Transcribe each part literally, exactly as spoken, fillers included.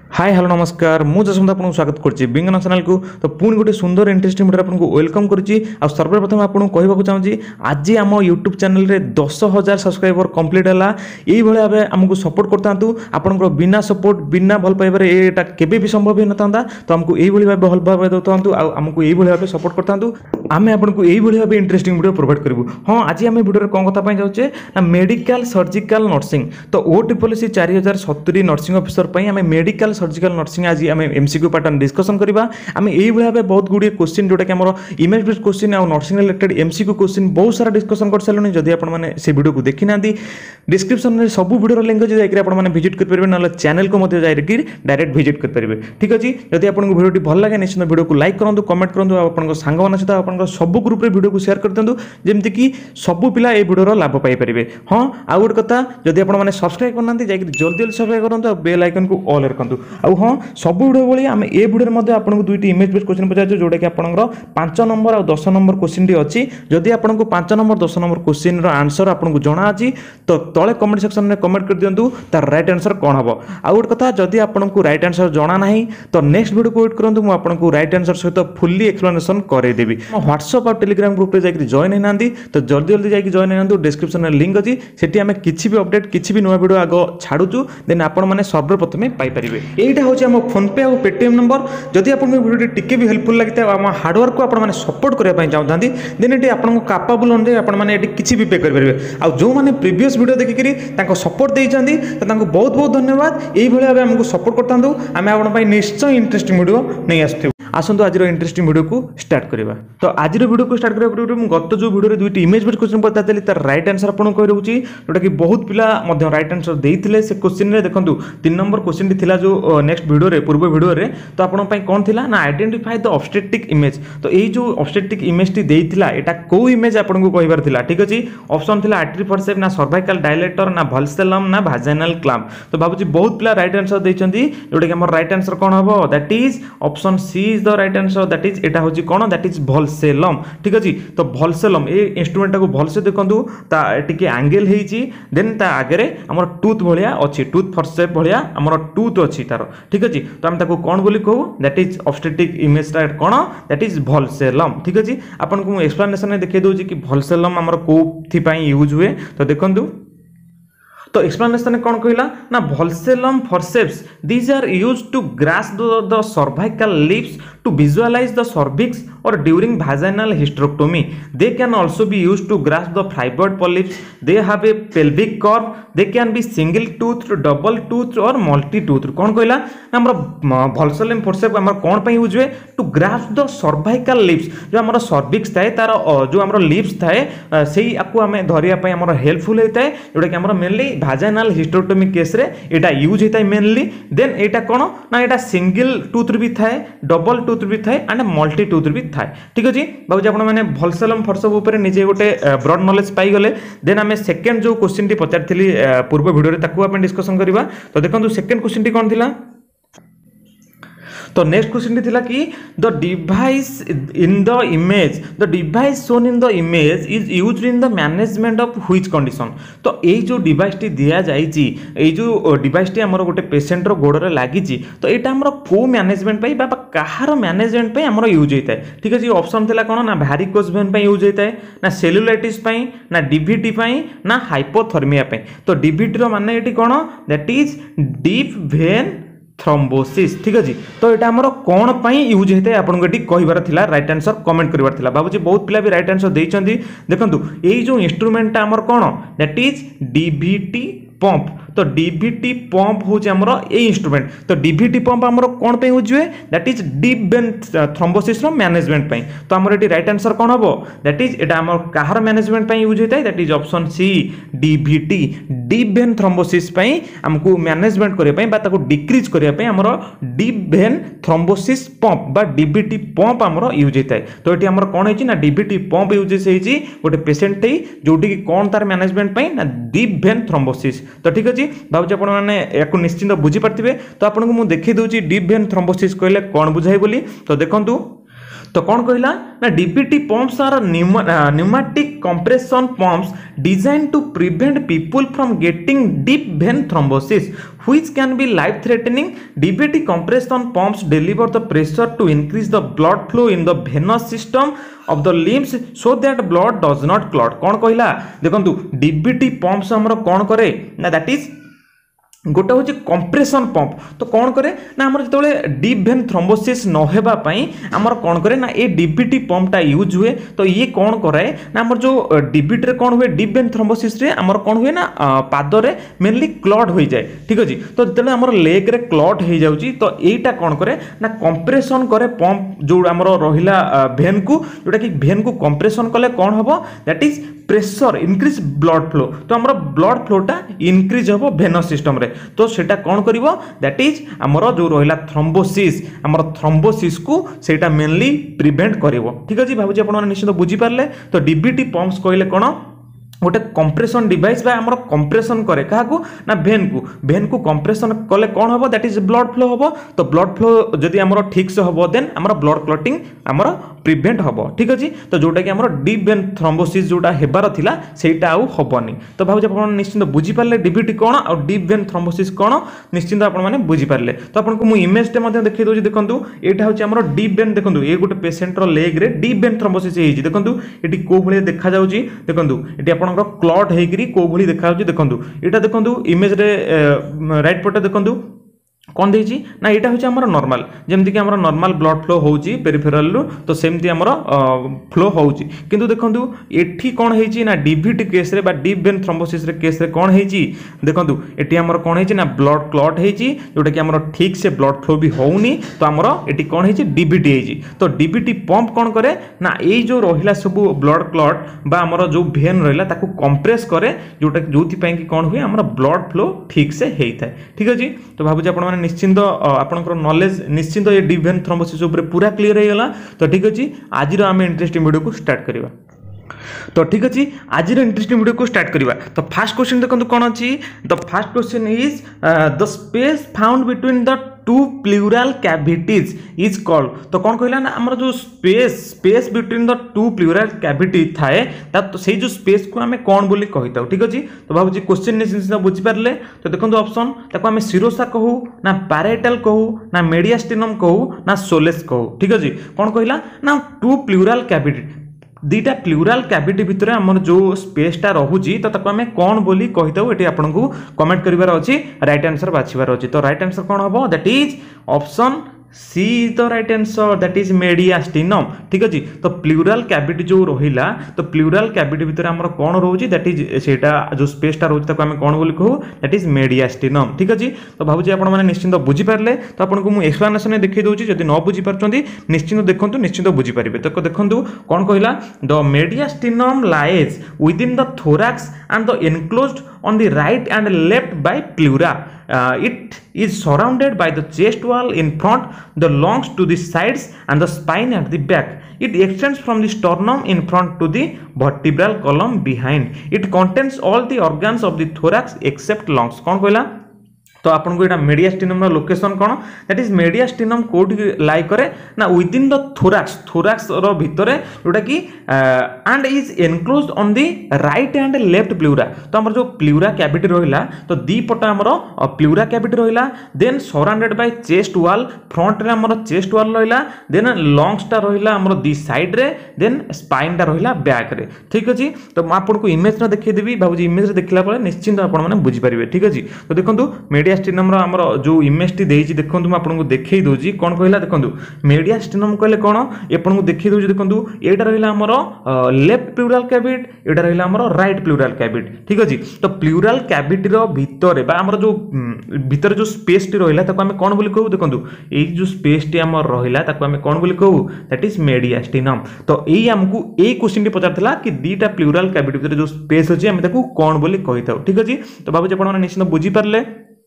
Hi hello नमस्कार मु जसवंत आपको स्वागत करछि बिंगन चैनल को। तो पुणी गोटे सुंदर इंटरेस्टिंग वीडियो आपको वेलकम करछि। आ सर्वप्रथम आपको कहबाक चाहूँगी आज आम यूट्यूब चैनल रे दस हजार सब्सक्राइबर कंप्लीट है। यही भाव आमको सपोर्ट करता आपण बिना सपोर्ट बिना भल पाइबार एटा केबे भी संभव ही न था। तो आमको यही भाव भल भाव देता आमको यही भाव सपोर्ट करता आम आपको यही भाव इंटरेस्टिंग वीडियो प्रोवाइड करूँ। हाँ आज आम वीडियो कौन कथा जाऊे ना मेडिकल सर्जिकल नर्सिंग। तो ओ ट्रिपल सी चार हजार सतुरी नर्सिंग अफिसर आम मेडिकल सर्जिकल नर्सिंग आज आम एमसीक्यू पैटर्न डिस्कसन करवा। आम यही भाव बहुत गुड़िए क्वेश्चन जोटा कि आम इमेज बेस्ड क्वेश्चन और नर्सिंग रिलेटेड एमसीक्यू क्वेश्चन बहुत सारा डिस्कसन कर सारे। जदि आपने से वीडियो को देखी ना डिस्क्रिप्शन में सब वीडियो लिंक अच्छे जाकर भिजिट करेंगे ना चैनल को जाकर डायरेक्ट भिजिट करेंगे। ठीक अच्छे जदि आपको वीडियो भल लगे निश्चित वीडियो को लाइक करूँ कमेंट करूँ आप सांग मान सहित आप सब ग्रुप रे वीडियो को शेयर कर दिंतु जमती कि सब पिला ए वीडियो लाभ पाइपर। हाँ आउ गोटे कथा जदि आपने सब्सक्राइब करना जल्दी जल्दी सब्सक्राइब करूँ बेल आइकन को ऑल रखुँ। आउ हाँ सब वीडियो भाई आम ए वीडियो आपको दुईटी इमेज बेस्ड क्वेश्चन पचार जोटा कि आपंकर पांच नंबर और दस नंबर क्वेश्चन टी अच्छी। जदि आपको पांच नंबर दस नंबर क्वेश्चन आंसर आपको जना अच्छी तो तले कमेंट सेक्शन में कमेंट कर दिंतु तार राइट आंसर कौन हम। आउ गोटे कथा जदि आपको राइट आंसर जना ना तो नेक्स्ट वीडियो को वेट करूँ मुझे आपको राइट आंसर सहित फुल्ली एक्सप्लेनेशन करदेवी। व्हाट्सएप और टेलीग्राम ग्रुप में जाकर जॉइन होना तो जल्दी जल्दी जाकर जॉइन होना डिस्क्रिप्शन में लिंक अच्छी से आम किसी भी अपडेट किसी भी नुआ वीडियो आग छाड़ू देन आपने सर्वप्रथम पाइपर। यहाँ हूँ आम फोनपे और पेटीएम नंबर। जदि आपको वीडियो टिके भी हेल्पफुल लगी आम हार्डवर्क को आपने सपोर्ट करने चाहते देन ये आपको कापाबुल अनुसार आपने किसी भी पे करेंगे। आ जो मैंने प्रीवियस वीडियो देखिक सपोर्ट देते तो बहुत बहुत धन्यवाद। यही भाव आमको सपोर्ट करता आम आप निश्चय इंटरेस्टिंग वीडियो नहीं आसू। आसतु आज इंटरेस्टिंग वीडियो को स्टार्ट करवा। तो आज वीडियो को स्टार्ट करने पूर्व गत जो वीडियो दुईटी इमेज बेस्ड क्वेश्चन पचारि तार राइट आंसर आपको कही रोचे जोटा कि बहुत पिला राइट आंसर देते से क्वेश्चन में देखो तीन नंबर क्वेश्चन टी जो नेक्स्ट वीडियो रे पूर्व वीडियो रे तो आपन कौन थिला ना आइडेंटिफाई द ऑब्स्टेटिक इमेज। तो यही जो ऑब्स्टेटिक इमेज टी देइथिला एटा को इमेज आपन को कहिबार थिला। ठीक अछि ऑप्शन थिला आर्टरी फॉरसेप ना सर्वाइकल डायलेटर ना वल्सेलम ना भाजाइनल क्लैम्प। तो भाबुची बहुत पिला राइट आंसर देइचंदी जोटा कि हमर राइट आंसर कोन हबो that is option C is the right answer that is एटा होची कोन दैट इज वल्सेलम। ठीक अछि तो वल्सेलम ए इंस्ट्रूमेंट को भल से देखंतु ता टिके एंगल हेची देन ता आगे हमर टूथ भलिया अछि टूथ फॉरसेप भलिया हमर टूथ अछि तार। ठीक अछि तो हम ताको कोन बोली कहू दैट इज ऑब्स्टेटिक इमेज टा कोन दैट इज वल्सेलम। ठीक अछि आपन को एक्सप्लेनेशन में देखै दोछि कि वल्सेलम हमर कोथि पई यूज हुए। तो देखंतु तो एक्सप्लेनेशन कौन कहला ना vulsellum forceps these are used to grasp the cervical lips to visualise the cervix और during vaginal hysterectomy they can also be used to grasp the fibroid polyps they have a pelvic curve they can be single toothed double toothed or multi toothed। कौन कहला ना हमर वल्सेलम forcep हमर कोन पई use हुए to grasp the cervical lips जो हमर सर्विक्स थाए तार जो हमर लिप्स थाए सेही आकु हमें धरिया पई हमर हेल्पफुल हेताए जोटा कि हमर मेनली vaginal hysterectomy केस रे एटा यूज हेताए मेनली। देन एटा कोन ना एटा सिंगल टूथ भी थाए डबल टूथ भी थाए एंड मल्टी टूथ भी थाए। ठीक अछि बाबूजी आपण माने वल्सेलम फॉरसेप ऊपर निजे गोटे ब्रॉड नॉलेज पाई गले। देन आमे सेकंड जो क्वेश्चन टी पचारथिली पूर्व वीडियो रे ताकू आपण डिस्कशन करबा। तो देखंतु सेकंड क्वेश्चन टी कोन थिला तो नेक्स्ट क्वेश्चन थिला कि the device in the image the device shown in the image is used in the management of which condition. तो एई जो डिवाइस टी दिया जाईची एई जो डिवाइस टी हमर गोटे पेशेंट रो गोड़ रे लागिची तो एटा हमर को मैनेजमेंट पई बा काहार मैनेजमेंट पई हमर यूज हेताय। ठीक अछि ऑप्शन थिला कोन ना वैरिकोज वेन पई यूज हेताय ना सेलुलाइटिस पई ना डीवीटी पई ना हाइपोथर्मिया पई। तो डीवीटी रो माने एटी कोन that is deep vein thrombosis. ठीक अछि तो एटा हमर कोन पई यूज हेते आपन गटी कहिबार थिला राइट आंसर कमेंट करिबार थिला। बाबूजी बहुत पिला भी राइट आंसर देइचंदी देखंतु एई जो इंस्ट्रूमेंट टा हमर कोन दैट इज डीवीटी पंप। तो डीवीटी पंप हो हमर ए इंस्ट्रूमेंट। तो डीवीटी पंप हमर कोन पे यूज हुए that is deep vein thrombosis रो मैनेजमेंट पे। तो हमर एटी राइट आंसर कोन हबो दैट इज एटा हमर काहर मैनेजमेंट पे यूज होता है that is option C DVT deep vein thrombosis पे हमको मैनेजमेंट करे पे बा ताको डिक्रीज करे पे हमर डीप वेन थ्रोम्बोसिस पंप बा डीवीटी पंप हमर यूज होता है। तो एटी हमर कोन हेची ना डीवीटी पंप यूज हेची गोटे पेशेंट थे जोटी कि कोन तार मैनेजमेंट पे ना डीप वेन थ्रोम्बोसिस। तो ठीक अछि भाबुची आपण माने याकु निश्चित बुझी पारथिबे। तो आपन को मु देखि दउची डीप वेन थ्रोम्बोसिस कहले कोन बुझाई बोली। तो देखंतु तो कौन कहला ना DBT pumps are pneumatic compression pumps designed to prevent people from getting deep vein thrombosis which can be life threatening DBT compression pumps deliver the pressure to increase the blood flow in the venous system of the limbs so that blood does not clot कौन कहला देखंतु DBT pumps हमर कौन करे ना that is गोटे हूँ compression pump तो कौन करे ना आमर जो डीप वेन थ्रोम्बोसिस न होगा आमर कौन करे ना ये डीबीटी पंपटा यूज हुए तो ये कौन कराए ना आमर जो डीबीटी कौन हुए डीप वेन थ्रोम्बोसिस रे आमर कौन हुए ना पादरे मेनली क्लॉट हो जाए ठीक अच्छे तो जो आमर लेग रे क्लॉट हो जाउची तो यहीटा कौन करे ना कंप्रेशन करे पंप जो आमर रहिला भेन को जोटा कि भेन को कंप्रेशन कले कौन हम that is pressure increase blood flow तो आमर ब्लड फ्लोटा इनक्रीज हम भेनस सिस्टम रे तो सेटा कौन करिवो दैट इज हमर जो रहिला थ्रोम्बोसिस हमर थ्रोम्बोसिस को सेटा मेनली प्रिवेंट करिवो ठीक अछि भाबुजी आपण निश्चित बुझी पारले तो डीबीटी पंप्स कहले कोन गोटे कंप्रेशन डिवाइस बा हमर कंप्रेशन करे काहा को ना भेन को भेन को कंप्रेशन कले कौन हबो दैट इज ब्लड फ्लो हबो तो ब्लड फ्लो जदि हमर ठीक से हबो देन हमर ब्लड क्लॉटिंग हमर प्रिवेंट हबो ठीक अछि तो जोटा कि हमर डीप वेन थ्रोम्बोसिस जोटा हेबार थिला सेटा आउ हबोनी तो भाबुजी आपण निश्चित बुझी पारले डीबीटी कोन और डीप वेन थ्रोम्बोसिस कोन निश्चित आपण माने बुझी पारले तो आपण को मु इमेज टे मध्ये देखै दोजी देखंतु एटा होची हमर डीप वेन देखंतु ए गोटे पेशेंट रो लेग रे डीप वेन थ्रोम्बोसिस हेजी देखंतु एटी को भले देखा जाउची देखंतु एटी आपण क्लॉट हेगिरी को भली देखा देखंतु एटा देखंतु इमेज रे राइट पटे देखंतु कौन देछि ना एटा होछि हमर नॉर्मल जेमति कि हमर नॉर्मल ब्लड फ्लो होउची पेरिफेरल रु तो सेमति हमर फ्लो होउची किंतु देखंतु एठी कोन हेछि ना डीबीटी केस रे बा डीप वेन थ्रोम्बोसिस रे केस रे कोन हेछि देखंतु एठी हमर कोन हेछि ना ब्लड क्लॉट हेछि जोटा कि हमर ठीक से ब्लड फ्लो भी होउनी तो हमर एठी कोन हेछि डीबीटी हेछि तो डीबीटी पंप कोन करे ना एई जो रहिला सब ब्लड क्लॉट बा हमर जो भेन रहिला ताकू कंप्रेस करे जोटा जोथि पय कि कोन हुए हमर ब्लड फ्लो ठीक से हेइथाय ठीक अछि तो भाबुजी आपण निश्चिंत आपनकर नॉलेज निश्चिंत ये डीप वेन थ्रोम्बोसिस ऊपर पूरा क्लियर हो गला तो ठीक अछि आज आम इंटरेस्टिंग वीडियो को स्टार्ट करिवा तो ठीक अच्छे आज इंटरेस्टिंग वीडियो को स्टार्ट करिवा तो फर्स्ट क्वेश्चन देखो कौन अच्छी the first question is the space found between the two pleural cavities is called तो कौन कहला ना हमर जो space space between the two pleural cavity थाए तो से जो स्पेस को हमें कौन बोली कहिताउ ठीक अछि तो भाबुजी क्वेश्चन निश्चित बुझी पारले तो देखंतु ऑप्शन ताको हमें सिरोसा कहू ना पैराइटल कहू ना मेडियास्टिनम कहू ना सोलेस कहू ठीक अछि कौन कहला ना टू प्लूरल कैविटी दीटा प्लूरल कैविटी भितर हमर जो स्पेसटा रहुची तो ताको हमें कौन बोली कहिताउ एटी आपनकू कमेंट करिवार अछि राइट आंसर बाछिवार अछि तो राइट आंसर कौन हबो that is option C is the right answer that is mediastinum ठीक अछि तो प्लूरल कैविटी जो रहिला तो प्लूरल कैविटी भितर हमर कोन रहउची दैट इज सेटा जो स्पेसटा रहउची ताको हमें कोन बोली कहू दैट इज मेडियास्टिनम ठीक अछि तो भाबुची आपण माने निश्चित बुझी पारले तो आपण को मु एक्सप्लेनेशन देखै दोची जदि न बुझी परचंती निश्चित देखंतु निश्चित बुझी परिबे तो देखंतु कोन कहला the mediastinum lies within the thorax and the enclosed on the right and left by pleura uh, it is surrounded by the chest wall in front the lungs to the sides and the spine at the back it extends from the sternum in front to the vertebral column behind it contains all the organs of the thorax except lungs कौन कहला तो आपन को एटा mediastinum रो location कोन that is mediastinum कोड lie करे ना विदिन द थोराक्स थोराक्स रो भितरे जोटा कि and is enclosed on the right and left pleura तो हमर जो प्लूरा कैविटी रहिला तो दी पट हमर प्लूरा कैविटी रहिला then surrounded by chest wall front रे हमर चेस्ट वॉल रहिला देन लंग्स टा रहिला हमर दी साइड रे देन स्पाइन टा रहिला बैक रे ठीक अछि तो म आपन को इमेज रा देखै देबी बाबूजी इमेज रे देखला परे निश्चित आपन माने बुझी परिबे ठीक अछि तो देखंतु मेडियास्टिनम हमर जो इमेज टी देछि देखंतु म आपन देखै दोजी कोन कहला देखंतु मेडियास्टिनम कहले कोन आपन को देखै दोजी देखंतु एटा रहिला हमर लेफ्ट प्लूरल कैविटी एटा रहिला हमर राइट प्लूरल कैविटी ठीक अछि तो प्लूरल कैविटी रो भितरे बा हमर जो भितरे जो स्पेस टी रहिला ताको हम कोन बोली कहू देखंतु एई जो स्पेस टी हमर रहिला ताको हम कोन बोली कहू दैट इज मेडियास्टिनम तो एई हमकू एई क्वेश्चन टी पचारथला कि दीटा प्लूरल कैविटी भितरे जो स्पेस अछि हम ताको कोन बोली कहिताउ ठीक अछि तो बाबू जे आपण निश्चित बुझी परले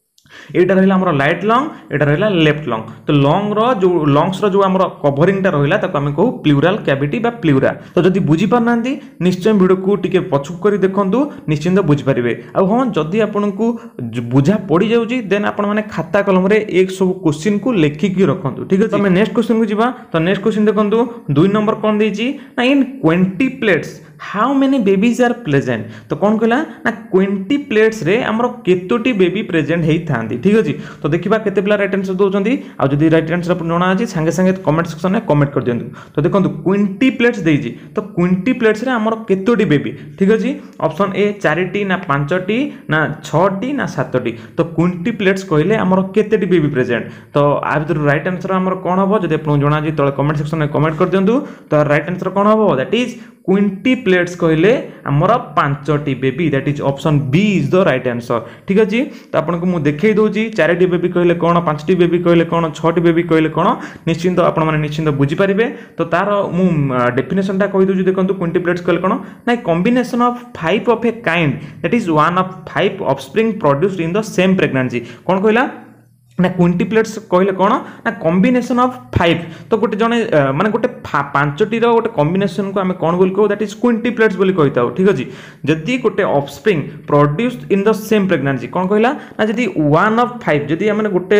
एटा रहिला हमर राइट लंग एटा रहिला लेफ्ट लंग तो लंग रो जो लंग्स रो जो हमर कवरिंग टा रहिला ताको हम कहू प्लूराल कैविटी बा प्लूरा तो जदी बुझी पारनांती निश्चय वीडियो को टिके पछुक करी देखंतु निश्चिंत बुझी परिबे आ हां जदी आपनकू बुझा पड़ी जाउची देन आपण माने खाता कलम रे एक सब क्वेश्चन को लेखि की रखंतु ठीक है तो मैं नेक्स्ट क्वेश्चन को जीवा तो नेक्स्ट क्वेश्चन देखंतु दो नंबर कोन देची ना in quintuplets how many babies are present तो कौन कहला ना ट्वेंटी प्लेट्स रे हमरो केतोटी बेबी प्रेजेंट हेई थांदी ठीक अछि तो देखिबा केते पिला राइट आंसर दोचंदी आ जदी राइट आंसर अपन जणा अछि संगे संगे कमेंट सेक्शन में कमेंट कर दियंतु तो देखंतु ट्वेंटी प्लेट्स देइजी तो ट्वेंटी प्लेट्स रे हमरो केतोटी बेबी ठीक अछि ऑप्शन ए चारिटी ना पांचटी ना छटी ना सातटी तो ट्वेंटी प्लेट्स कहले हमरो केतेटी बेबी प्रेजेंट तो आ भीतर राइट आंसर हमरो कोन हबो जदी अपन जणा अछि तळे कमेंट सेक्शन में कमेंट कर दियंतु तो राइट आंसर कोन हबो दैट इज ट्वेंटी प्लेट्स कहले हमर पांचटी baby that is option B is the right answer ठीक अछि तो आपन को मु देखै दोजी चारिटी बेबी कहले कोन पांचटी बेबी कहले कोन छटी बेबी कहले कोन निश्चिंत आपन माने निश्चिंत बुझी परिबे तो तार मु डेफिनेशन टा कहि दोजी देखंतु ट्वेंटी प्लेट्स कहले कोन ना combination of five of a kind that is one of five offspring produced in the same pregnancy कोन कहला ना ट्वेंटी प्लेट्स कहले कोन ना कॉम्बिनेशन ऑफ फाइव तो गोटे जने माने गोटे पांचटी रो गोटे कॉम्बिनेशन को हमें कोन बोल को दैट इज ट्वेंटी प्लेट्स बोली कहताओ ठीक अछि जदी गोटे offspring produced in the same pregnancy कोन कहला ना जदी वन ऑफ फाइव जदी माने गोटे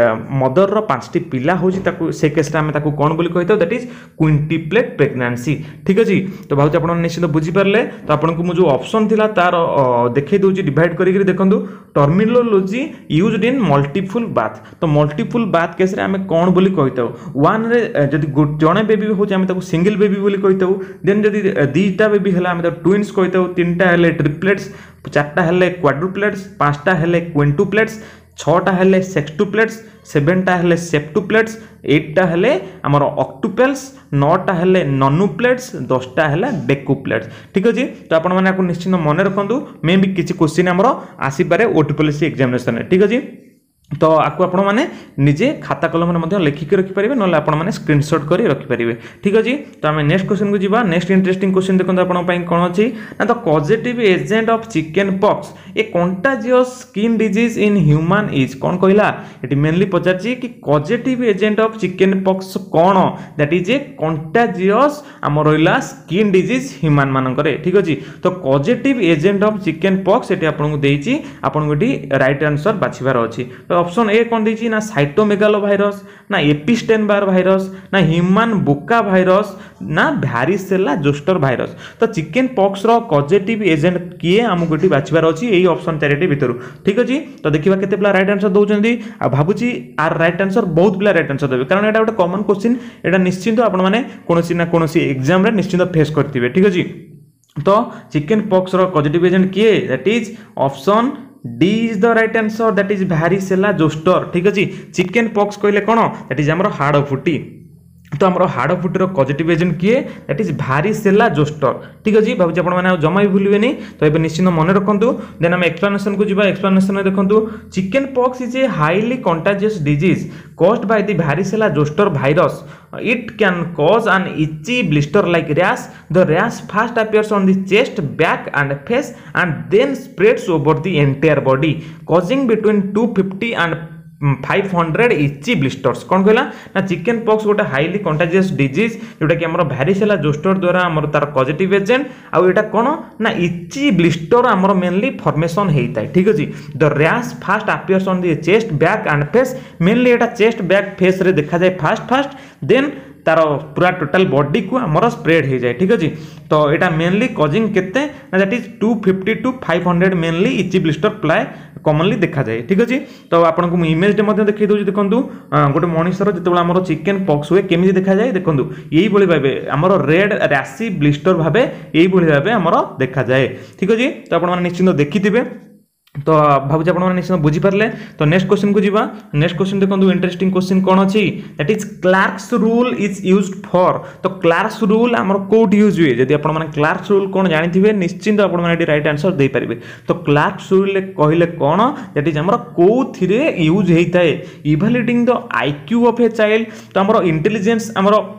मदर रो पांचटी पिला होजी ताको से केस रे हमें ताको कोन बोली कहताओ that is quintuplet pregnancy ठीक अछि तो भाउज आपण निश्चित बुझी परले तो आपण को मु जो ऑप्शन थिला तार देखै दोजी डिवाइड करी करी देखंतु terminology used in multiple birth तो मल्टीपल बाथ केस रे हमें कोन बोली कहताओ वन रे जदी जणे बेबी होचे हमें ताको सिंगल बेबी बोली कहताओ देन जदी दीटा बेबी हला हमें ताको ट्विन्स कहताओ तीनटा हले ट्रिपलेट्स चारटा हले क्वाड्रुप्लेट्स पांचटा हले क्विंटुप्लेट्स छटा हले सेक्सटुप्लेट्स सेवेनटा हले सेप्टुप्लेट्स एटटा हले हमर ऑक्टुपेल्स नौटा हले नॉनुप्लेट्स दसटा हले डेकुप्लेट्स ठीक अछि तो आपण माने को निश्चित मन रखंतु मे भी किछि क्वेश्चन हमर आसी पारे ओटीपीएससी एग्जामिनेशन ठीक अछि तो आपको आपण माने निजे खाता कलम में मध्य लिखिक रखि परिबे नले आपण माने स्क्रीनशॉट करी रखि परिबे ठीक अछि तो हम नेक्स्ट क्वेश्चन को जीवा नेक्स्ट इंटरेस्टिंग क्वेश्चन देखन आपण पई कोन अछि ना तो causative agent of chickenpox a contagious skin disease in human is कोन कहला एटी मेनली पचारछि कि causative agent of chickenpox कोन दैट इज ए कंटाजियस हम रहिला स्किन डिजीज ह्यूमन मानकरे ठीक अछि तो causative agent of chickenpox एटी आपण को देइछि आपण गोटी राइट आंसर बाछिबार अछि ऑप्शन ए कोन देछि ना साइटोमेगालो भाइरस ना एपिस्टेन बार भाइरस ना ह्यूमन बुका भाइरस ना भ्यारिसेला जोस्टर भाइरस तो चिकन पॉक्स रो कॉजेटिव एजेंट किए हम गोटी बाछिबार अछि एही ऑप्शन चारिटी भितरु ठीक अछि तो देखिबा केते पिला राइट आंसर दोचंदी आ भाबुची आर राइट आंसर बहुत पिला राइट आंसर देबे कारण एटा गोटे कॉमन क्वेश्चन एटा निश्चित आपण माने कोनोसी ना कोनोसी एग्जाम रे निश्चित फेस करथिबे ठीक अछि तो चिकन पॉक्स रो कॉजेटिव एजेंट किए that is option D is the right answer that is varicella zoster ठीक अछि चिकन पॉक्स कहले कोन दैट इज हमरो हाड़ फुटी तो हमरो हाड़ फुटी रो पॉजिटिव एजेंट किए दैट इज भ्यारिसेला जोस्टर ठीक अछि भाबुची आपण माने जमा भी भूलिबेनी तो एबे निश्चित मन रखंतु देन हम एक्सप्लेनेशन को जिबा एक्सप्लेनेशन में देखंतु chickenpox is a highly contagious disease caused by the varicella zoster virus. It can cause an itchy blister like rash. The rash first appears on the chest, back and face and then spreads over the entire body, causing between two hundred fifty and five hundred itchy blisters. कौन कहला ना chickenpox गोटे highly contagious disease जोटा कि हमर भ्यारिसेला zoster द्वारा हमर तार पॉजिटिव एजेंट आ एटा कोन ना इची ब्लिस्टर हमर मेनली फॉर्मेशन हेइताय ठीक अछि. The rash first appears on the chest back and face. Mainly एटा चेस्ट बैक फेस रे देखा जाय फास्ट फास्ट देन तार पूरा टोटल बॉडी को हमर स्प्रेड हो जाए ठीक अछि. तो एटा मेनली कॉजिंग केते ना that is two fifty to five hundred mainly itchy blister प्लाय कॉमनली देखा जाए ठीक अछि. तो आपन को इमेज दे मध्ये देखै दोछि देखंतु गोटे मनुष्यर जेतेबेला हमर चिकन पॉक्स हुए केमिति देखा जाए देखंतु एही बोली भाबे हमर रेड रैशी ब्लिस्टर भाबे एही बोली भाबे हमर देखा जाए ठीक अछि. तो आपन माने निश्चित देखिथिबे तो भाबुची आपण माने निश्चित बुझी पारले. तो नेक्स्ट क्वेश्चन को जीवा. नेक्स्ट क्वेश्चन देखंतु इंटरेस्टिंग क्वेश्चन कोन अछि that is Clark's rule is used for. तो क्लार्क्स रूल हमर कोड यूज हुए जदी आपण माने क्लार्क्स रूल कोन जानिथिबे निश्चित आपण माने राइट आंसर दे परिबे. तो क्लार्क्स रूल कहले कोन दैट इज हमर कोथिरे यूज हेइताय evaluating the IQ of a child. तो हमर इंटेलिजेंस हमर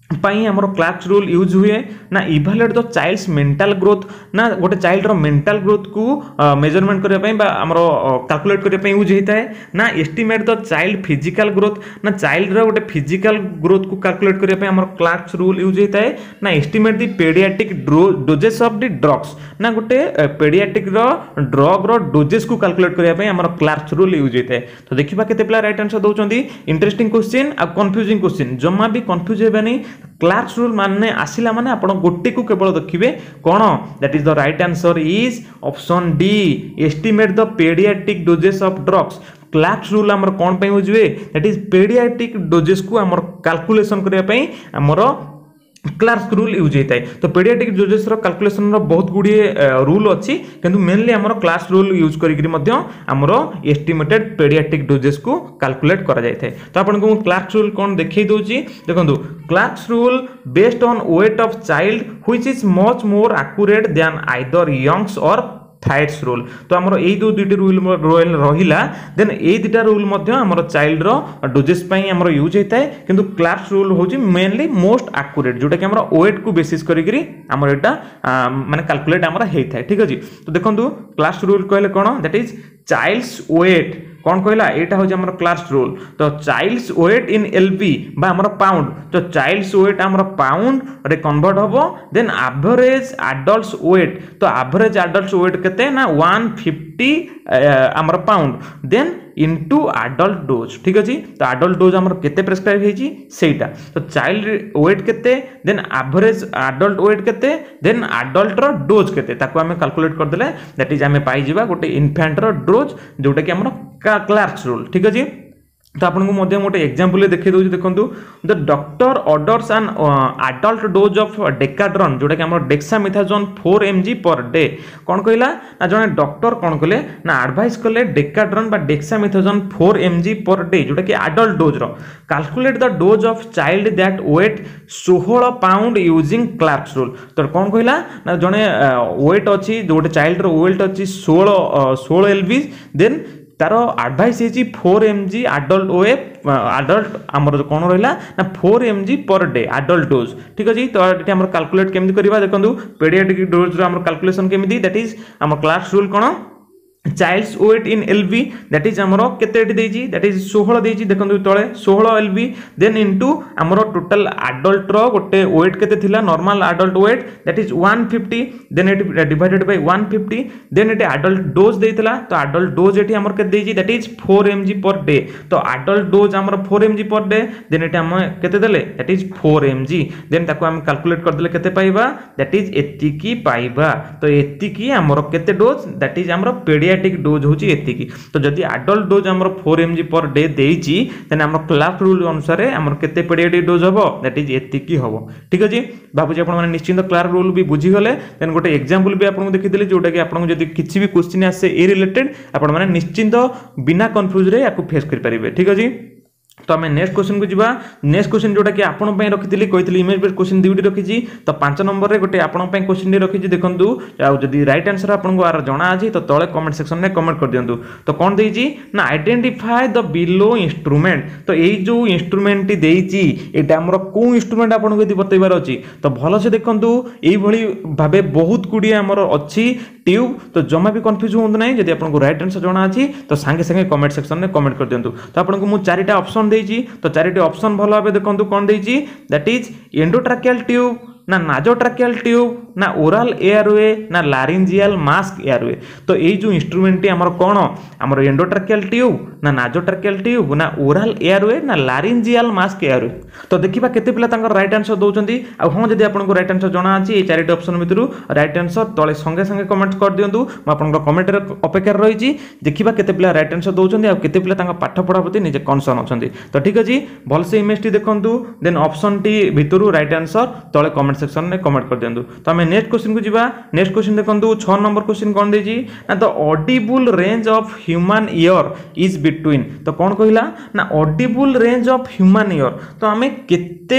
पाई आमर क्लार्क्स रूल यूज हुए ना evaluate the child's mental growth ना गोटे चाइल्ड रो मेंटल ग्रोथ को मेजरमेंट करने पई बा आमर कैलकुलेट करने पई यूज होता है ना estimate the child physical growth ना चाइल्ड रो गोटे फिजिकल ग्रोथ को कैलकुलेट करने पई आमर क्लार्क्स रूल यूज होता है ना estimate the paediatric doses of the drugs ना गोटे पेडियाट्रिक रो ड्रग रो डोजेस को कैलकुलेट करने पई आमर क्लार्क्स रूल यूज होता है। तो देखिबा केते पिला राइट आंसर दउचंदी इंटरेस्टिंग क्वेश्चन आ कंफ्यूजिंग क्वेश्चन जम्मा भी कंफ्यूज हेबानी क्लार्क्स रूल माने आसिला माने आपण गोटे को केवल देखिबे कोन that is the right answer is option D estimate the paediatric doses of drugs. Clark's rule हमर कोन पे यूज हुए दैट इज पेडियाट्रिक डोजेस को हमर कैलकुलेशन करिया पई हमर क्लार्क्स रूल यूज होता है। तो पेडियाट्रिक डोजेस रो कैलकुलेशन रो बहुत गुडी रूल अछि किंतु मेनली हमर क्लार्क्स रूल यूज करी करी मध्य हमर एस्टिमेटेड पेडियाट्रिक डोजेस को कैलकुलेट करा जाय थाए। तो आपन को क्लार्क्स रूल कोन देखै दोची देखंतु Clark's rule based on weight of child which is much more accurate than either Young's or थाइट्स रूल। तो हमर एई दो दुटी रूल रोयल रहिला देन एई दुटा रूल मध्य हमर चाइल्ड रो डोजेस पई हमर यूज हेताय किंतु क्लार्क्स रूल होची मेनली मोस्ट एक्यूरेट जोटा कि हमर वेट को बेसिस करी करी हमर एटा माने कैलकुलेट हमर हेताय ठीक अछि। तो देखंतु क्लार्क्स रूल कहले कोन दैट इज चाइल्ड्स वेट कौन कहला एटा हो हमर क्लार्क्स रूल। तो चाइल्ड्स वेट इन एलबी बा हमर पाउंड तो चाइल्ड्स वेट हमर पाउंड रे कन्वर्ट होबो देन एवरेज एडल्ट्स वेट तो एवरेज एडल्ट्स वेट केते ना वन फिफ्टी हमर pound then into adult dose ठीक अछि। तो एडल्ट डोज हमर केते प्रेस्क्राइब हेची सेटा तो चाइल्ड वेट केते देन एवरेज एडल्ट वेट केते देन एडल्ट रो डोज केते ताको हमें कैलकुलेट कर देले दैट इज हमें पाई जिबा गोटे इन्फेंट रो डोज जोटा कि हमर क्लार्क्स रूल ठीक अछि। तो आपन को मध्य मोटे एग्जांपल देखै दोछि देखंतु the doctor orders an adult dose of Decadron जोटा कि हमर dexamethasone four mg per day कोन कहला ना जने डॉक्टर कोन कहले ना एडवाइस करले डेकाड्रन बा dexamethasone four mg per day जोटा कि एडल्ट डोज रो calculate the dose of child that weight सोलह पाउंड यूजिंग क्लार्क्स रूल। तो कोन कहला ना जने वेट अछि जोटे चाइल्ड रो वेट अछि सोलह सोलह एलबी देन तार एडवाइस है फोर एमजी एडल्ट ओ एडल्ट आमर कौन रहा ना four mg per day adult dose ठीक अच्छे। तो ये आम कैलकुलेट केमती करवा देखो पेडियाट्रिक डोज आम कैलकुलेशन केमती दैट इज आम क्लार्क्स रूल कौन child's weight in LB that is आमर केते देजी दैट इज सोलह देजी देखो तले सोलह एलबी देन इनटू आमर टोटल एडल्ट रो गोटे वेट केते थिला normal adult weight that is one fifty then it divided by one fifty then it adult dose देइतला तो एडल्ट डोज एटी आमर केते देजी that is four mg per day तो एडल्ट डोज आमर four mg per day then it हम केते देले that is four mg then ताको हम कैलकुलेट कर देले केते पाइबा दैट इज एतिकी पाइबा तो एतिकी आमर केते डोज दैट इज आमर पेडियाट्रिक डोज होची एतिकी। तो जदि एडल्ट डोज हमर फोर एमजी पर डे देइची देन हमर क्लार्क्स रूल अनुसार हमर केते पेडियाट्रिक डोज हबो दैट इज एतिकी हबो ठीक अछि। बाबूजी आपण माने निश्चित क्लार्क्स रूल भी बुझी गले देन गोटे एग्जांपल भी आपन देखि देले जोटा कि आपन जदि किछि भी क्वेश्चन आसे ए रिलेटेड आपण माने निश्चित बिना कंफ्यूज रे याकू फेस कर परिबे ठीक अछि। तो आम नेक्स्ट क्वेश्चन को जीवा नेक्स्ट क्वेश्चन जोटा कि आपण पई रखितली कहितली इमेज बेस्ड क्वेश्चन दुईटी रखिछि तो पांच नंबर रे गोटे आपण पई क्वेश्चन रखिछि देखंतु आ जदी राइट आंसर आपण को आर जणा अछि तो तळे कमेंट सेक्शन में कमेंट कर दियंतु। तो कोन देइछि ना आइडेंटिफाई द बिलो इंस्ट्रूमेंट तो एई जो इंस्ट्रूमेंट टी देइछि एटा हमर को इंस्ट्रूमेंट आपण को यदि बतैबार अछि तो भलो से देखंतु एई भली भाबे बहुत गुडी हमर अछि ट्यूब तो जमा भी कंफ्यूज होंद नै जदी आपण को राइट आंसर जणा अछि तो संगे संगे कमेंट सेक्शन में कमेंट कर दियंतु। तो आपण को मु चारिटा ऑप्शन देइछि तो चारिटी ऑप्शन भलो भाबे देखंतु कोन देइछि दैट इज एंडोट्रैकियल ट्यूब ना नाजोट्रैकियल ट्यूब ना ओरल एयरवे ना लारिंजियल मास्क एयरवे। तो ये जो इंस्ट्रूमेंट हमर कोन हमर एंडोट्रैकियल ट्यूब ना नाजोट्रैकियल ट्यूब ना ओरल एयरवे ना लारिंजियल मास्क एयरवे। तो देखिबा केते पिला तांकर राइट आंसर दउचंती आ हां जदी आपन को राइट आंसर जणा अछि ए चारिटी ऑप्शन मितरु राइट आंसर तळे संगे संगे कमेंट कर दियंतु म आपन को कमेंट रे अपेक्षा रहिछि देखिबा केते पिला राइट आंसर दउचंती आ केते पिला तांका पाठ पढा प्रति निजे कंसर्न अछंती। तो ठीक अछि भल से इमेज टी देखंतु देन ऑप्शन टी भितरु राइट आंसर तळे कमेंट सेक्शन में कमेंट कर दियंतु। तो हमें नेक्स्ट क्वेश्चन को जीवा नेक्स्ट क्वेश्चन देखंतु छह नंबर क्वेश्चन कोन देजी ना the audible range of human ear is between. तो कोन कहिला ना audible range of human ear तो हमें केते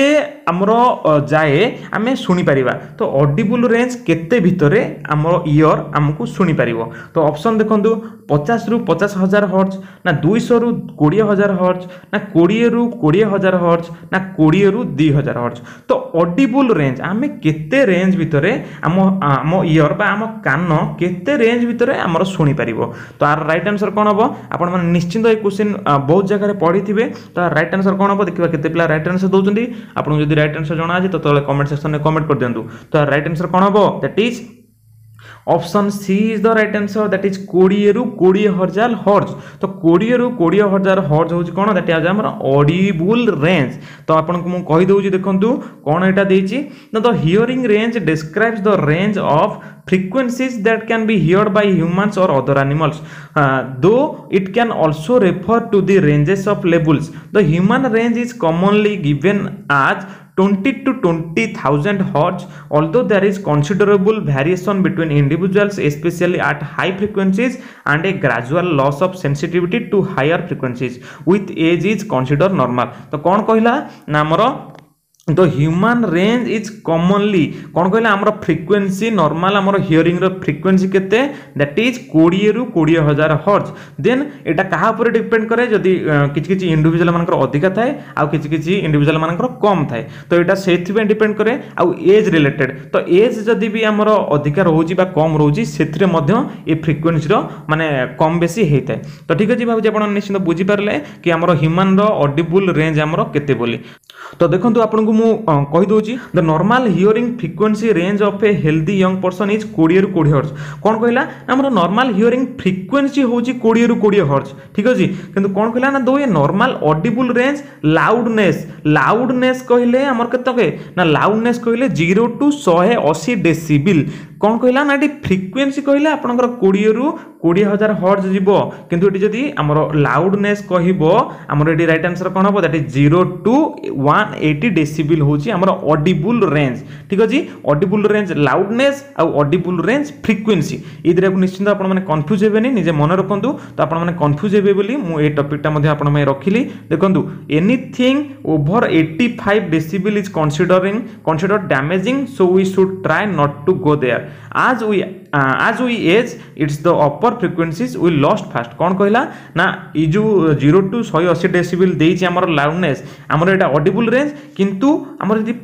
आमर जाए आम शुणी पारिबा तो ऑडिबल रेंज केते भितरे आमर ईयर आमको शुणी पारिबो तो ऑप्शन देखंतु पचास रु पचास हजार हर्ट्ज ना दुईश रु कोड़े हजार हर्ट्ज ना कोड़े रु कोड़े हजार हर्ट्ज ना कोड़े रु दि हजार हर्ट्ज तो ऑडिबल रेंज आम केते रेंज भितरे आम आम ईयर बा आम कान केते रेंज भितरे आमर शुणी पारिबो तो आर राइट आंसर कोन हबो आपण माने निश्चित ए क्वेश्चन बहुत जगह पढ़ी थिबे तो राइट आंसर कोन हबो देखिबा केते पिला राइट आंसर दउचंदी आपण जदि राइट आंसर जणा अछि तो तले कमेंट सेक्शन में कमेंट कर दियंतु तो राइट आंसर कोन हबो that is option C is the right answer that is कोड़े रु कोड़े हजार हर्ट्ज तो कोड़े रु कोड़े हजार हर्ट्ज होची कोन दैट इज हमर ऑडिबल रेंज तो आपन को मु कहि दउची देखंतु कोन एटा देची the hearing range describes the range of frequencies that can be heard by humans or other animals uh, though it can also refer to the ranges of levels the human range is commonly given as twenty to twenty thousand hertz although there is considerable variation between individuals especially at high frequencies and a gradual loss of sensitivity to higher frequencies with age is considered normal तो कौन कहला ना हमरो तो human range is commonly कौन कहला हमरो frequency normal हमरो हियरिंग रो फ्रीक्वेंसी केते दैट इज कोड़े रु कोड़े हजार हर्ट्ज देन एटा कहा ऊपर डिपेंड करे जदी किछ किछ इंडिविजुअल मानकर अधिका थाए आ किछ किछ इंडिविजुअल मानकर कम थाए तो एटा सेथि पे डिपेंड करे आ एज रिलेटेड तो एज जदी भी हमरो अधिका रहउची बा कम रहउची सेथरे मध्ये ए फ्रीक्वेंसी रो माने कम बेसी हेइताय तो ठीक अछि भाबु जे आपण निश्चित बुझी परले कि हमरो ह्यूमन रो ऑडिबल रेंज हमरो केते बोली तो देखंतु आपण को मु कहि दोची the normal hearing frequency range of a healthy young person is कोड़े रु कोड़े हर्ट्ज कोन कहला हमरो नॉर्मल हियरिंग फ्रीक्वेंसी होची कोड़े रु कोड़े हर्ट्ज ठीक अछि किंतु कोन कहला ना दो ए normal audible range loudness loudness कहले हमर केते के ना लाउडनेस कहले जीरो टू एक सौ अस्सी डेसिबल कौन कहला ना फ्रीक्वेंसी कहले आपनकर कोड़े रु कोड़े हजार हर्ट्ज जीवो किंतु एटी जदी हमरो लाउडनेस कहिबो हमरो एटी राइट आंसर कोन हबो दैट इज जीरो टू एक सौ अस्सी डेसिबल होची हमरो ऑडिबल रेंज ठीक अछि ऑडिबल रेंज लाउडनेस आ ऑडिबल रेंज फ्रीक्वेंसी ई दिरा को निश्चित आपण माने कंफ्यूज हेबेनी निजे मन रखंतु तो आपण माने कंफ्यूज हेबे बोली मु ए टॉपिक ता मध्ये आपण मे रखिली देखंतु एनीथिंग ओवर पचासी decibel is considering considered damaging so we should try not to go there as we uh, as we age it's the upper frequencies we lost fast कौन कहला ना ई जो जीरो टू एक सौ अस्सी डेसिबल देइछि हमर loudness हमर एटा ऑडिबल रेंज किंतु हमर यदि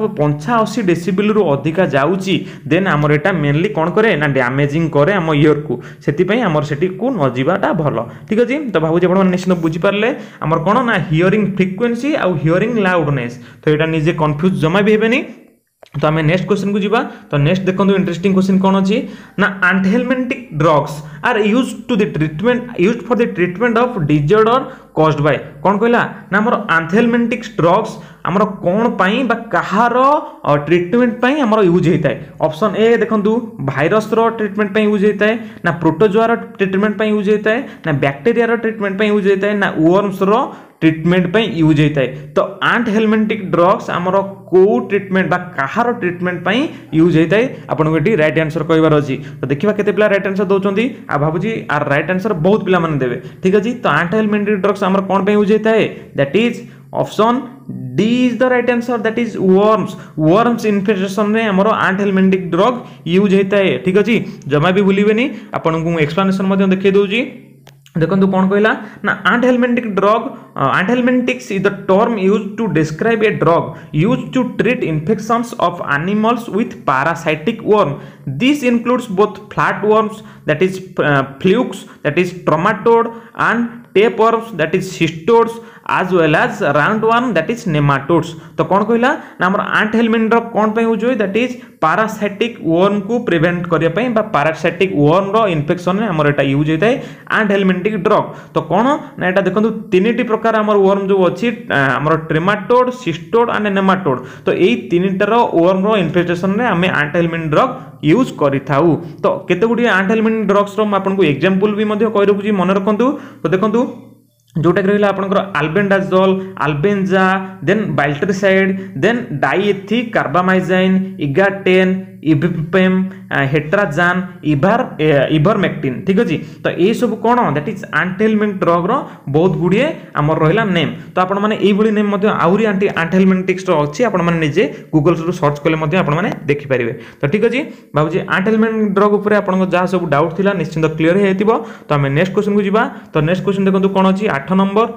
पचासी डेसिबल रु अधिका जाउची देन हमर एटा मेनली कौन करे ना डैमेजिंग करे हम ईयर को सेति पई हमर सेति को न जीवाटा भलो ठीक अछि तो भाबु जे आपण निश्चित बुझी पारले हमर कोन ना हियरिंग फ्रीक्वेंसी आ हियरिंग लाउडनेस तो एटा निजे कंफ्यूज जमा भी हेबेनी तो आम नेक्स्ट क्वेश्चन को जीवा तो नेक्स्ट देखो इंटरेस्टिंग क्वेश्चन कौन अच्छी ना antihelminthic drugs are used to the treatment used for the treatment of disorder caused by कौन कहला ना हमर एंटीहेलमिंटिक ड्रग्स हमर कोन पई बा कहार ट्रीटमेंट पई हमर यूज हेताय ऑप्शन ए देखंतु वायरस रो ट्रीटमेंट पई यूज हेताय ना प्रोटोजोआ रो ट्रीटमेंट पई यूज हेताय ना बैक्टीरिया रो ट्रीटमेंट पई यूज हेताय ना वर्म्स रो ट्रीटमेंट पई यूज हेताय तो एंटीहेलमिंटिक ड्रग्स हमर को ट्रीटमेंट बा कहार ट्रीटमेंट पई यूज हेताय आपन एटी राइट आंसर कहबार अछि तो देखिबा केते पिला राइट आंसर दोचंदी आ भाबुजी आर राइट आंसर बहुत पिला माने देबे ठीक अछि तो एंटीहेलमिंटिक ड्रग्स हमर कोन पई यूज हेताय that is option D is the right answer that is worms worms infection में हमरो एंटीहेलमिंटिक ड्रग यूज हेताय ठीक अछि जमा भी भूलिबेनी आपन को एक्सप्लेनेशन मध्ये देखै दोजी देखो कौन कहला ना antihelmintic drug antihelmintics is the term used to describe a drug used to treat infections of animals with parasitic worm this includes both flatworms that is flukes that is trematode and tapeworms that is cystodes as well as roundworm that is nematodes तो कौन कहला ना हमर एंटीहेलमिंटिक drug कौन पे use होय that is parasitic worm को prevent करिया पई बा पैरासाइटिक वर्म रो इन्फेक्शन में हमर एटा यूज होय एंटीहेलमिंटिक ड्रग तो कौन ना एटा देखंतु तीनटी प्रकार हमर वर्म जो अछि हमर ट्रेमाटोड सिस्टोड एंड नेमाटोड तो एई तीनटा रो वर्म रो इन्फेक्शन में हमें एंटीहेलमिंटिक ड्रग यूज करि थाउ तो केते गुडी एंटीहेलमिंटिक ड्रग्स रो आपन को एग्जांपल भी मध्ये कहि रखुची मन रखंतु तो देखंतु जोटा रहा आपंकर आल्बेंडाजोल आल्बेंजा देन बाल्ट्रिसाइड देन डाइएथिक कार्बामाइजाइन इगाटेन इबिपेम हेट्राजान इभार इभरमेक्टिन ठीक अच्छे तो ये सब कौन दैट इज एंटी-हेलमिंटिक ड्रग रो बहुत गुड़िए आमर रहा नेम तो आपण मैंने यही नेम आहरी एंटी एंटी-हेलमिंटिक्स अच्छी आपण मैंने निजे गूगल सर्च कले आपण मैंने देखिपारे तो ठीक अच्छे भावी एंटी-हेलमिंटिक ड्रग उपर आपन जहाँ सब डाउट थिला निश्चिंत क्लीयर हो तो आम नेक्स्ट क्वेश्चन को जीवा तो नेक्स्ट क्वेश्चन देखो कौन अच्छी आठ number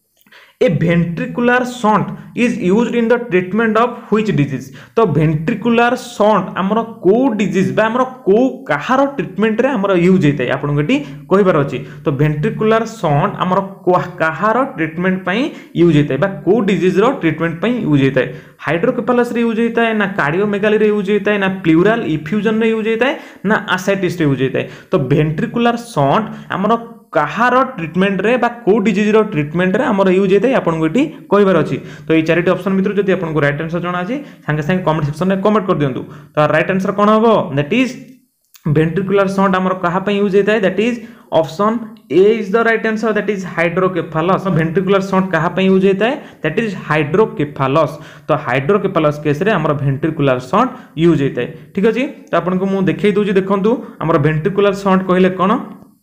a ventricular shunt is used in the treatment of which disease तो वेंट्रिकुलर शंट हमर को डिजीज बा हमर को कहार ट्रीटमेंट रे हमर यूज हेतै आपन गटी कहिबार अछि तो वेंट्रिकुलर शंट हमर कहार ट्रीटमेंट पई यूज हेतै बा को डिजीज रो ट्रीटमेंट पई यूज हेतै हाइड्रोकेफालस रे यूज हेतै ना कार्डियोमेगाली रे यूज हेतै ना प्लूरल इफ्यूजन रे यूज हेतै ना आसाइटिस रे यूज हेतै तो वेंट्रिकुलर शंट हमर कहार ट्रीटमेंट रे बा को डिजीज रो ट्रीटमेंट रे हमर यूज हेतै आपन को एटी कहबार अछि तो ये चारिटी ऑप्शन भितर जदि आपन को राइट आंसर जणा अछि संगे संगे कमेंट सेक्शन रे कमेंट कर दियंतु तो राइट आंसर कोन हबो दैट इज वेंट्रिकुलर शंट हमर कहा पई यूज हेतै that is option A is the right answer that is hydrocephalus ventricular shunt कहा पई यूज हेतै दैट इज हाइड्रोकेफालस तो हाइड्रोकेफालस केस रे हमर वेंट्रिकुलर शंट यूज हेतै ठीक अछि तो आपन को मु देखै दोछि देखंतु हमर वेंट्रिकुलर शंट कहिले कोन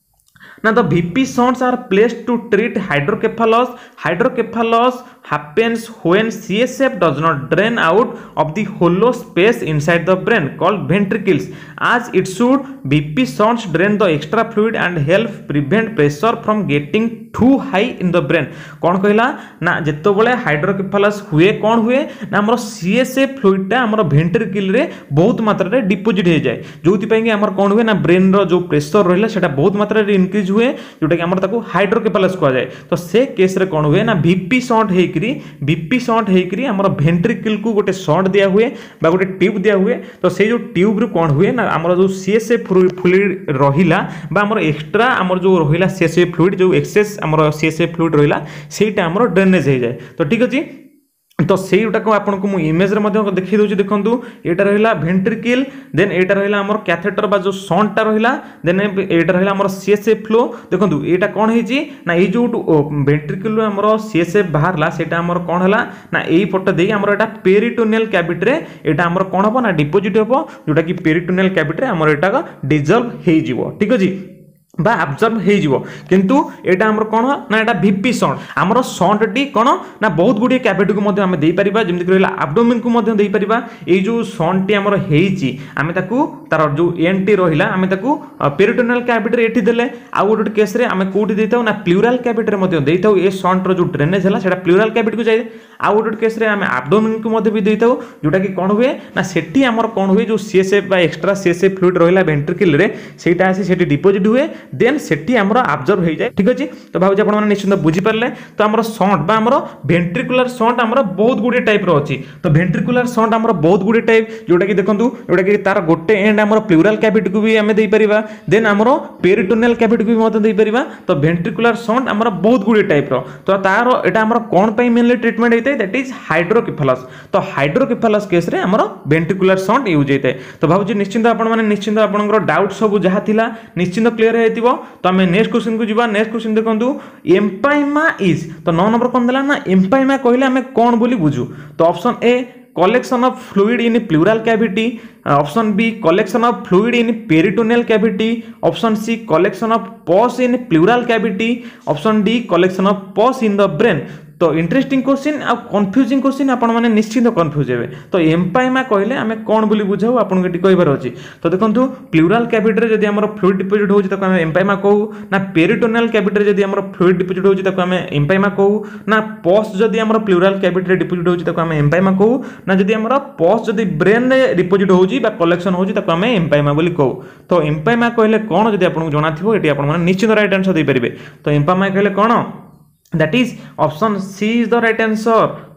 ना the V P shunts are placed to treat hydrocephalus. Hydrocephalus happens when C S F does not drain out of the hollow space inside the brain called ventricles. As it should, V P shunts drain the extra fluid and help prevent pressure from getting too high in the brain. कौन कहला ना जेतो बळे हाइड्रोकेफालस हुए कौन हुए ना हमर C S F fluid टा हमर वेंट्रिकल रे बहुत मात्रा रे डिपोजिट हो जाए जोति पई कि हमर कौन हुए ना ब्रेन रो जो प्रेशर रहला सेटा बहुत मात्रा रे इंक्रीज हुए जोटा कि हमर ताको हाइड्रोकेफालस कह जाए तो से केस रे कौन हुए ना वीपी शॉट हेकरी वीपी शॉट हेकरी हमर वेंट्रिकल को गोटे शॉट दिया हुए बा गोटे ट्यूब दिया हुए तो से जो ट्यूब रे कौन हुए ना हमर जो सीएसएफ फ्लूइड रहिला बा हमर एक्स्ट्रा हमर जो रहिला सीएसएफ फ्लूइड जो एक्सेस हमर सीएसएफ फ्लूइड रहिला सेटा हमर ड्रेनेज हो जाए तो ठीक अछि तो सेटा को आपन को मु इमेज रे मध्ये देखि दोछि देखंतु एटा रहिला वेंट्रिकल देन एटा रहिला हमर कैथेटर बा जो शंट टा रहिला देन एटा रहिला हमर सीएसएफ फ्लो देखंतु एटा कोन हेछि ना ए जो वेंट्रिकल रो हमर सीएसएफ बाहरला सेटा हमर कोन हला ना एई पट देई हमर एटा पेरिटोनियल कैविटी रे एटा हमर कोन हबो ना डिपोजिट हबो जोटा कि पेरिटोनियल कैविटी रे हमर एटा डिजॉल्व हेइ जिवो ठीक अछि बा अब्जॉर्ब हे जिवो किंतु एटा हमर कोन ना एटा वीपी शंट हमर शंट टी कोन ना बहुत गुडी कैविटी को मध्ये हम देई परिबा जेमति कहला एब्डोमेन को मध्ये देई परिबा ए जो शंट टी हमर हेइची हमें ताकू तार जो एनटी रहिला हमें ताकू पेरिटोनियल कैविटी रे एठी देले आ गोटे केस रे हमें कोठी देइताउ ना प्लूरल कैविटी रे मध्ये देइताउ ए शंट रो जो ड्रेनेज हला सेटा प्लूरल कैविटी को जाय आ गोटे केस रे हमें एब्डोमेन को मध्ये भी देइताउ जोटा कि कोन हुए ना सेठी हमर कोन हुए जो सीएसएफ बा एक्स्ट्रा सीएसएफ फ्लूइड रहिला वेंट्रिकल रे सेटा आसी सेठी डिपोजिट हुए देन सेठी हमरो अब्जॉर्ब हो जाए ठीक अछि तो भाबजे आपण माने निश्चित बुझी परले तो हमरो शंट बा हमरो वेंट्रिकुलर शंट हमरो बहुत गुडी टाइप रो अछि तो वेंट्रिकुलर शंट हमरो बहुत गुडी टाइप जोटा कि देखंतु जोटा कि तार गोटे एंड हमरो प्लूरल कैविटी को भी हमें देई परिबा देन हमरो पेरिटोनियल कैविटी को भी मते देई परिबा तो वेंट्रिकुलर शंट हमरो बहुत गुडी टाइप रो तो तार एटा हमरो कोन पई मेनली ट्रीटमेंट हेतै दैट इज हाइड्रोकेफालस तो हाइड्रोकेफालस केस रे हमरो वेंट्रिकुलर शंट यूज हेतै तो भाबजे निश्चित आपण माने निश्चित आपनकर डाउट सब जहा थिला निश्चित क्लियर हेतिबो तो हमें नेक्स्ट क्वेश्चन को जीवा नेक्स्ट क्वेश्चन देखंतु एम्पाइमा इज तो नौ नंबर कोन देला ना एम्पाइमा कहले हमें कोन बोली बुझू तो option A collection of fluid in pleural cavity, option B collection of fluid in peritoneal cavity, option C collection of pus in pleural cavity, option D collection of pus in the brain। तो interesting question आ confusing question आपण माने निश्चित confuse हेबे तो empyema कहले हमें कोन बोली बुझाऊ आपण केटी कहबार अछि तो देखंतु प्लूरल कैविटी रे जदी हमर फ्लूइड डिपोजिट होछि तको हमें एम्पाइमा कहू ना पेरिटोनियल कैविटी रे जदी हमर फ्लूइड डिपोजिट होछि तको हमें एम्पाइमा कहू ना पस जदी हमर प्लूरल कैविटी रे डिपोजिट होछि तको हमें एम्पाइमा कहू ना जदी हमर पस जदी ब्रेन रे डिपोजिट होछि बा कलेक्शन होछि तको हमें एम्पाइमा बोली कहू तो एम्पाइमा कहले कोन जदी आपण जणा थिबो एटी आपण माने निश्चित राइट आंसर दे परिबे तो एम्पाइमा कहले कोन That is option C is the right answer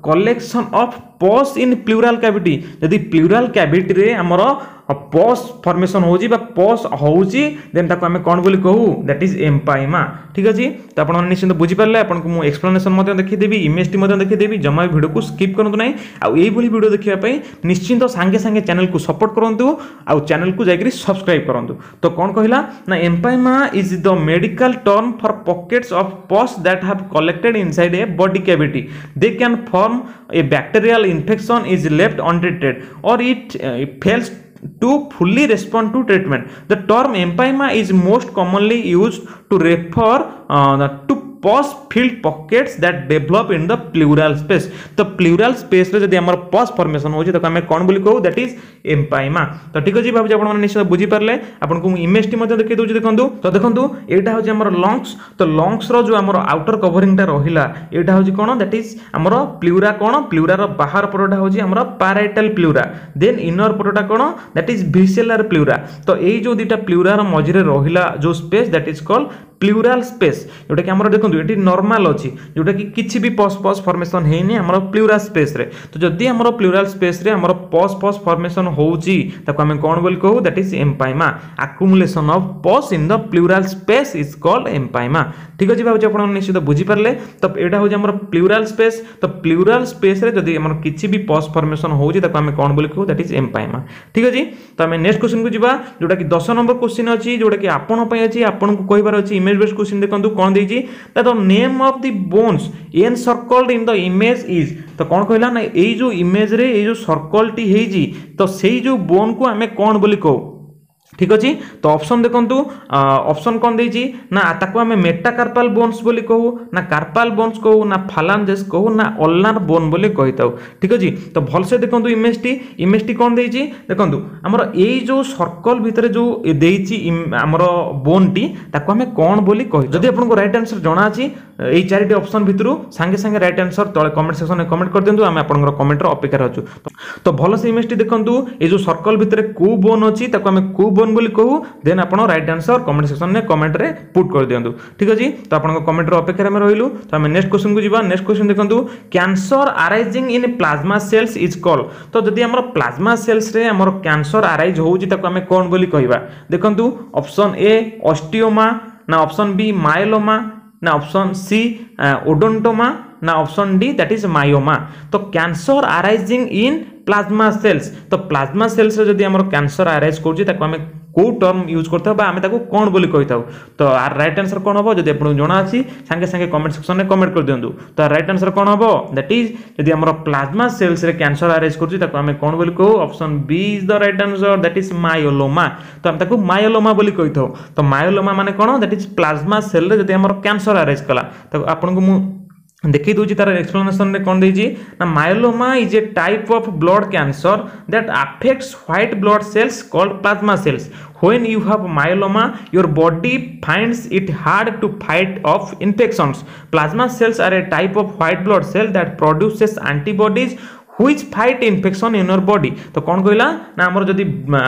collection of pus in pleural cavity जदि प्लूराल कैविटी रे हमर पॉस फॉर्मेशन होजी बा पॉस होजी देन ताको हमें कोन बोली कहू दैट इज एम्पाइमा ठीक अछि तो आपण निश्चित बुझी पारले आपण को मु एक्सप्लेनेशन मते देखि देबी इमेज टी मते देखि देबी जमा वीडियो को स्किप करंतु नै आ एई बोली वीडियो देखिया पई निश्चित संगे संगे चैनल को सपोर्ट करंतु आ चैनल को जाकरी सब्सक्राइब करंतु तो कोन कहिला ना empyema is the medical term for pockets of pus that have collected inside a body cavity they can form a bacterial infection is left untreated और it fails to fully respond to treatment. The term empyema is most commonly used to refer uh, to pus filled pockets that develop in the pleural space. तो pleural space रे जदि हमर pus formation होची त हमें कोन बोली कहू that is empyema. तो ठीक अछि भाबजे आपण निश्चित बुझी परले आपण को इमेज टी मध्ये देखि दोची देखंतु तो देखंतु एटा होची हमर लंग्स तो लंग्स रो जो हमर आउटर कवरिंग टा रहिला एटा होची कोन that is हमर प्लूरा कोन प्लूरा रो बाहर परोटा होची हमर parietal प्लूरा देन इनर परोटा कोन that is visceral प्लूरा तो एई जो दिटा प्लूरा रो मझिरे रहिला जो space that is called pleural space जोटा कि हमर देखंतु एटी नॉर्मल अछि जोटा कि किछि भी पॉस पॉस फॉर्मेशन हेनी हमर प्लूराल स्पेस रे तो जदी हमर प्लूराल स्पेस रे हमर पॉस पॉस फॉर्मेशन होउची ताको हमें कोन बोल कहू that is empyema accumulation of pus in the pleural space is called empyema ठीक अछि भाबजे आपण निश्चित बुझी परले तो एटा हो जे हमर प्लूराल स्पेस तो प्लूराल स्पेस रे जदी हमर किछि भी पॉस फॉर्मेशन होउची ताको हमें कोन बोल कहू दैट इज एम्पाइमा ठीक अछि तो हमें नेक्स्ट क्वेश्चन को जिबा जोटा कि दस नंबर क्वेश्चन अछि जोटा कि आपण पय अछि आपण को कहबार अछि इमेज बेस्ड क्वेश्चन देखंतु कोन देजी that the name of the bones encircled in the image is तो कोन कहला ना एई जो इमेज रे एई जो सर्कल टी हेजी तो सेई जो बोन को हमें कोन बोली कहू ठीक अछि तो ऑप्शन देखंतु ऑप्शन कोन देजी ना ताको हमें मेटाकार्पल बोन्स बोली कहू ना कार्पल बोन्स कहू ना फालांजेस कहू ना अल्नार बोन बोली कहिताउ ठीक अछि तो भल से देखंतु इमेज टी इमेज टी कोन देजी देखंतु हमर एई जो सर्कल भितरे जो देइची हमर बोन टी ताको हमें कोन बोली कहि जदि आपन को राइट आंसर जणा अछि एई चारिटी ऑप्शन भितरु संगे संगे राइट आंसर तळे कमेंट सेक्शन में कमेंट कर दियंतु हम आपन कमेंट रो अपेक्षा रहछु तो भल से इमेज टी देखंतु ए जो सर्कल भितरे को बोन अछि ताको हमें को बोन बोली कहू देन आपण राइट आंसर कमेंट सेक्शन में कमेंट रे पुट कर दियंतु ठीक अछि तो आपण कमेंट रो अपेक्षा में रहिलु तो हम नेक्स्ट क्वेश्चन को जिबा नेक्स्ट क्वेश्चन देखंतु cancer arising in plasma cells is called तो जदि हमर प्लाज्मा सेल्स रे हमर कैंसर अराइज होउची ताको हमें कोन बोली कहिबा देखंतु ऑप्शन ए ऑस्टियोमा ना ऑप्शन बी मायलोमा ना ऑप्शन सी ओडोंटोमा ना option D that is myoma तो cancer arising in plasma cells तो प्लाज्मा सेल्स रे जदि हमर कैंसर अराइज करछि ताको हमें को टर्म यूज करता बा हमें ताको कोन बोली कहिताउ तो आर राइट आंसर कोन हबो जदि आपन जणा अछि संगे संगे कमेंट सेक्शन में कमेंट कर दियंतु तो राइट आंसर कोन हबो दैट इज जदि हमर प्लाज्मा सेल्स रे कैंसर अराइज करछि ताको हमें कोन बोली कहू option B is the right answer that is myeloma तो हम ताको मायोलोमा बोली कहिताउ तो मायोलोमा माने कोन दैट इज प्लाज्मा सेल रे जदि हमर कैंसर अराइज कला तो आपन को मु देखि दोची तार एक्सप्लेनेशन रे कोन देजी ना myeloma is a type of blood cancer that affects white blood cells called plasma cells when you have myeloma your body finds it hard to fight off infections plasma cells are a type of white blood cell that produces antibodies which fight infection in your body तो कौन कहला ना हमर जदी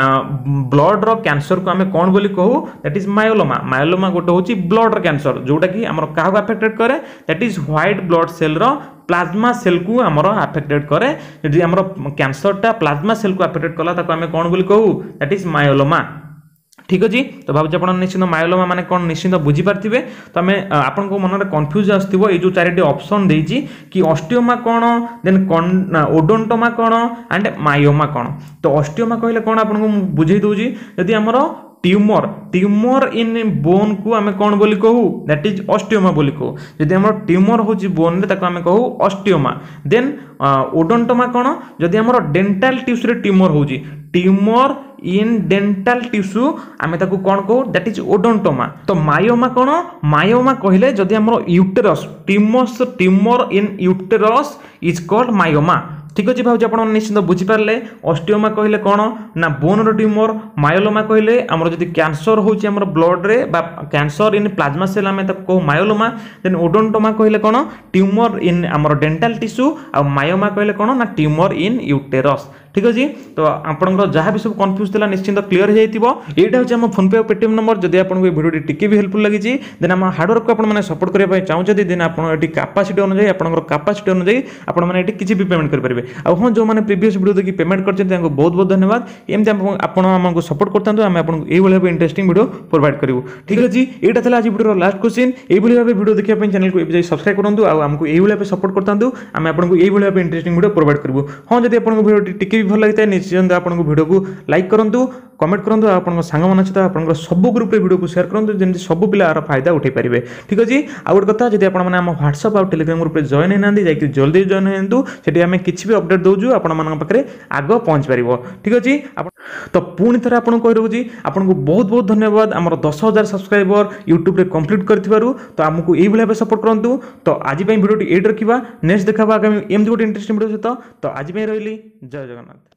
blood रो cancer को हमें कौन बोली कहू दैट इज मायोलोमा मायोलोमा गोटे होची ब्लड रो कैंसर जोटा कि हमर काहा अफेक्टेड करे that is white blood cell रो प्लाज्मा सेल को हमर अफेक्टेड करे जदी हमर कैंसर टा प्लाज्मा सेल को अफेक्टेड कला ताको हमें कौन बोली कहू दैट इज मायोलोमा ठीक अछि तो भाबजे आपण निश्चित मायोलोमा माने कोन निश्चित बुझी पारथिबे तो हमें आपण को मन रे कंफ्यूज आस्थिबो ए जो चारिटी ऑप्शन देइची कि ऑस्टियोमा कोन देन कोन ओडोंटोमा कोन एंड मायोमा कोन तो ऑस्टियोमा कहले कोन आपण को बुझेई दोजी यदि हमरो ट्यूमर ट्यूमर इन बोन को हमें कोन बोली कहू दैट इज ऑस्टियोमा बोली कहू यदि हमर ट्यूमर होची बोन रे ताको हमें कहू ऑस्टियोमा देन ओडोंटोमा कोन यदि हमर डेंटल टिश्यू रे ट्यूमर होची ट्यूमर इन डेंटल टिश्यू आमे ताको कोन कहू दैट इज ओडोंटोमा तो मायोमा कोन मायोमा कहिले जदि हमर uterus tumours tumour in uterus is called myoma ठीक अच्छे भाव आप निश्चित बुझीपारे ऑस्टियोमा कहले कौन ना बोन ट्यूमर मायोलोमा कहले आमर जदि कैंसर होची आमर ब्लड रे बा कैंसर इन प्लाज्मा सेल आम कहू मायोलोमा देन ओडोंटोमा कहले कौन ट्यूमर इन आमर डेंटाल टिश्यू आ मायोमा कहले कौन ना ट्यूमर इन यूटेरस ठीक अच्छे तो आपंकर जहाँ भी सब कन्फ्यूज था निश्चिंत क्लीयर हो जाए यहाँ हूँ आम फोन पे और पेटीएम नंबर जदि आपको भिडियो टी भी हेल्पफुल लगी देन आम हार्डवर्क को आपने सपोर्ट करने चाहते देन आपड़ी कैपेसिटी अनुसार आपंकर कैपेसिटी अनुसार आपने किसी भी पेमेंट करेंगे और हाँ जो मैंने प्रीवियस वीडियो देखिए पेमेंट करते बहुत बहुत धन्यवाद एमती आपको सपोर्ट करते आम आपको ये इंटरेस्टिंग वीडियो प्रोवाइड करूँ ठीक अच्छे यहाँ था आज वीडियो लास्ट क्वेश्चन ये भाव वीडियो देखिए चैनल को सब्सक्राइब करूँ आमको ये सपोर्ट करता आम आपको ये इंटरेस्टिंग वीडियो प्रोवाइड करूँ हाँ जब आपको वीडियो टी भल लगी है निश्चिंत आपको वीडियो को लाइक करूँ कमेंट करूँ आप सांग सहित आप सब ग्रुप रे वीडियो को शेयर करूँ जमी सब पिला यार फायदा उठे पारे ठीक अच्छे आउ गोटे कथा जब आप व्हाट्सअप और टेलीग्राम ग्रुप में जॉइन होना जाकि जल्दी जॉइन होंतु से आम किसी भी अपडेट दूसु आपरे आग पहुँच पार ठीक अच्छे तो पुणी थे आपको कही रोची आपको बहुत बहुत धन्यवाद आम दस हजार सब्सक्राइबर यूट्यूब रे कंप्लीट करूँ तो आमको ये सपोर्ट करूँ तो आज वीडियो ये रखा नेक्स्ट देखा आगामी एमती गोटे इंटरेस्टिंग वीडियो सहित तो आज रही जय जगन्नाथ।